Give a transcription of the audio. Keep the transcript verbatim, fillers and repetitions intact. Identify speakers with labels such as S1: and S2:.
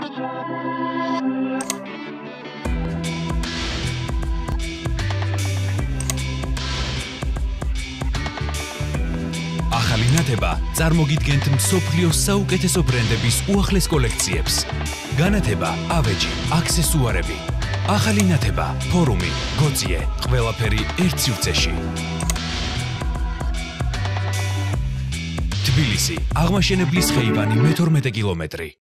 S1: ახალი ნათება წარმოგიდგენთ მსოფლიოს საუკეთესო ბრენდების უახლეს კოლექციებს. განათება, ავეჯი, აქსესუარები. ახალი ნათება, ფორუმი, გოძიე, ყველაფერი ერთ სივრცეში. თბილისი, აღმაშენებლის ხეივანი მეთორმეტე კილომეტრი.